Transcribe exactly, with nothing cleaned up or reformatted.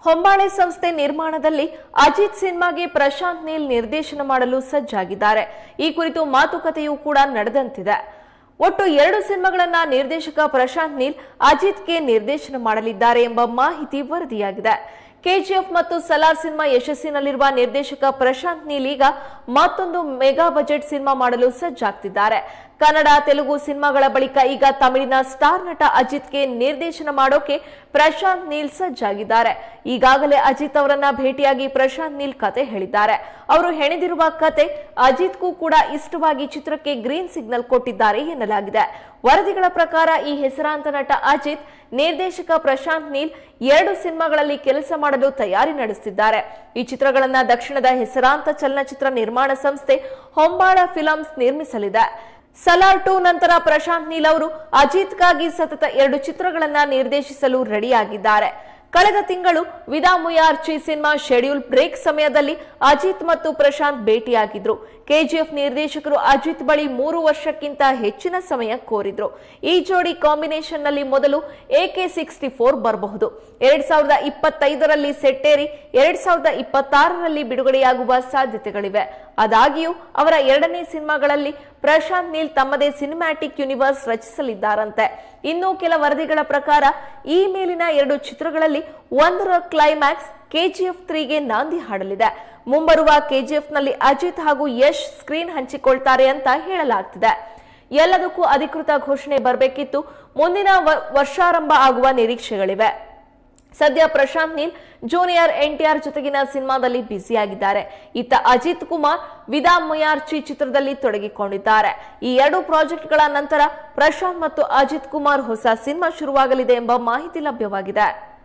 ಹೊಂಬಾಳೆ ಸಂಸ್ಥೆ ನಿರ್ಮಾಣದಲ್ಲಿ ಅಜಿತ್ ಸಿನಿಮಾಗೆ ಪ್ರಶಾಂತ್ ನೀಲ್ ನಿರ್ದೇಶನ ಮಾಡಲು ಸಜ್ಜಾಗಿದ್ದಾರೆ. ಈ ಕುರಿತು ಮಾತುಕತೆಯೂ ಕೂಡ ನಡೆದಂತಿದೆ. ಒಟ್ಟು ಎರಡು ಸಿನಿಮಾಗಳನ್ನ ನಿರ್ದೇಶಕ ಪ್ರಶಾಂತ್ ನೀಲ್ ಅಜಿತ್ಗೆ ನಿರ್ದೇಶನ ಮಾಡಲಿದ್ದಾರೆ ಎಂಬ ಮಾಹಿತಿ ವರದಿಯಾಗಿದೆ. ಕೆಜಿಎಫ್ ಮತ್ತು ಸಲಾರ್ ಸಿನಿಮಾ ಯಶಸ್ಸಿನಲ್ಲಿರುವ ನಿರ್ದೇಶಕ ಪ್ರಶಾಂತ್ ನೀಲ್ ಈಗ ಮತ್ತೊಂದು ಮೆಗಾ ಬಜೆಟ್ ಸಿನಿಮಾ ಮಾಡಲು ಸಜ್ಜಾಗ್ತಿದ್ದಾರೆ. ಕನ್ನಡ, ತೆಲುಗು ಸಿನಿಮಾಗಳ ಬಳಿಕ ಈಗ ತಮಿಳಿನ ಸ್ಟಾರ್ ನಟ ಅಜಿತ್ಗೆ ನಿರ್ದೇಶನ ಮಾಡೋಕೆ ಪ್ರಶಾಂತ್ ನೀಲ್ ಸಜ್ಜಾಗಿದ್ದಾರೆ. ಈಗಾಗಲೇ ಅಜಿತ್ ಅವರನ್ನ ಭೇಟಿಯಾಗಿ ಪ್ರಶಾಂತ್ ನೀಲ್ ಕತೆ ಹೇಳಿದ್ದಾರೆ. ಅವರು ಹೆಣೆದಿರುವ ಕತೆ ಅಜಿತ್ಗೂ ಕೂಡ ಇಷ್ಟವಾಗಿ ಚಿತ್ರಕ್ಕೆ ಗ್ರೀನ್ ಸಿಗ್ನಲ್ ಕೊಟ್ಟಿದ್ದಾರೆ ಎನ್ನಲಾಗಿದೆ. ವರದಿಗಳ ಪ್ರಕಾರ ಈ ಹೆಸರಾಂತ ನಟ ಅಜಿತ್ ನಿರ್ದೇಶಕ ಪ್ರಶಾಂತ್ ನೀಲ್ ಎರಡು ಸಿನಿಮಾಗಳಲ್ಲಿ ಕೆಲಸ ಮಾಡಲು ತಯಾರಿ ನಡೆಸುತ್ತಿದ್ದಾರೆ. ಈ ಚಿತ್ರಗಳನ್ನ ದಕ್ಷಿಣದ ಹೆಸರಾಂತ ಚಲನಚಿತ್ರ ನಿರ್ಮಾಣ ಸಂಸ್ಥೆ ಹೊಂಬಾಳ ಫಿಲಮ್ಸ್ ನಿರ್ಮಿಸಲಿದೆ. ಸಲಾರ್ ಟೂ ನಂತರ ಪ್ರಶಾಂತ್ ನೀಲ್ ಅವರು ಅಜಿತ್ಗಾಗಿ ಸತತ ಎರಡು ಚಿತ್ರಗಳನ್ನ ನಿರ್ದೇಶಿಸಲು ರೆಡಿಯಾಗಿದ್ದಾರೆ. ಕಳೆದ ತಿಂಗಳು Vidaamuyarchi cinema schedule break ಸಮಯದಲ್ಲಿ ಅಜಿತ್ ಮತ್ತು ಪ್ರಶಾಂತ್ ಭೇಟಿಯಾಗಿದ್ರು. ಕೆಜಿಎಫ್ ನಿರ್ದೇಶಕರು ಅಜಿತ್ ಬಳಿ ಮೂರು ವರ್ಷಕ್ಕಿಂತ ಹೆಚ್ಚಿನ ಸಮಯ ಕೋರಿದ್ರು. ಈ ಜೋಡಿ ಕಾಂಬಿನೇಷನ್ ನಲ್ಲಿ ಮೊದಲು ಎಕೆ ಸಿಕ್ಸ್ಟಿ ಫೋರ್ ಬರಬಹುದು. ಎರಡ್ ಸಾವಿರದ ಇಪ್ಪತ್ತೈದರಲ್ಲಿ ಸೆಟ್ಟೇರಿ ಎರಡ್ ಸಾವಿರದ ಇಪ್ಪತ್ತಾರರಲ್ಲಿ ಬಿಡುಗಡೆಯಾಗುವ ಸಾಧ್ಯತೆಗಳಿವೆ. ಆದಾಗ್ಯೂ ಅವರ ಎರಡನೇ ಸಿನಿಮಾಗಳಲ್ಲಿ ಪ್ರಶಾಂತ್ ನೀಲ್ ತಮ್ಮದೇ ಸಿನಿಮ್ಯಾಟಿಕ್ ಯೂನಿವರ್ಸ್ ರಚಿಸಲಿದ್ದಾರಂತೆ. ಇನ್ನು ಕೆಲ ವರದಿಗಳ ಪ್ರಕಾರ ಈ ಮೇಲಿನ ಎರಡು ಚಿತ್ರಗಳಲ್ಲಿ ಒಂದರ ಕ್ಲೈಮ್ಯಾಕ್ಸ್ ಕೆಜಿಎಫ್ ತ್ರೀಗೆ ನಾಂದಿ ಹಾಡಲಿದೆ. ಮುಂಬರುವ ಕೆಜಿಎಫ್ ನಲ್ಲಿ ಅಜಿತ್ ಹಾಗೂ ಯಶ್ ಸ್ಕ್ರೀನ್ ಹಂಚಿಕೊಳ್ತಾರೆ ಅಂತ ಹೇಳಲಾಗ್ತಿದೆ. ಎಲ್ಲದಕ್ಕೂ ಅಧಿಕೃತ ಘೋಷಣೆ ಬರಬೇಕಿತ್ತು. ಮುಂದಿನ ವರ್ಷಾರಂಭ ಆಗುವ ನಿರೀಕ್ಷೆಗಳಿವೆ. ಸದ್ಯ ಪ್ರಶಾಂತ್ ನೀಲ್ ಜೂನಿಯರ್ ಎನ್ಟಿಆರ್ ಜೊತೆಗಿನ ಸಿನಿಮಾದಲ್ಲಿ ಬ್ಯುಸಿಯಾಗಿದ್ದಾರೆ. ಇತ್ತ ಅಜಿತ್ ಕುಮಾರ್ ವಿದಾ ಮುಯಾರ್ಚಿ ಚಿತ್ರದಲ್ಲಿ ತೊಡಗಿಕೊಂಡಿದ್ದಾರೆ. ಈ ಎರಡು ಪ್ರಾಜೆಕ್ಟ್ಗಳ ನಂತರ ಪ್ರಶಾಂತ್ ಮತ್ತು ಅಜಿತ್ ಕುಮಾರ್ ಹೊಸ ಸಿನಿಮಾ ಶುರುವಾಗಲಿದೆ ಎಂಬ ಮಾಹಿತಿ ಲಭ್ಯವಾಗಿದೆ.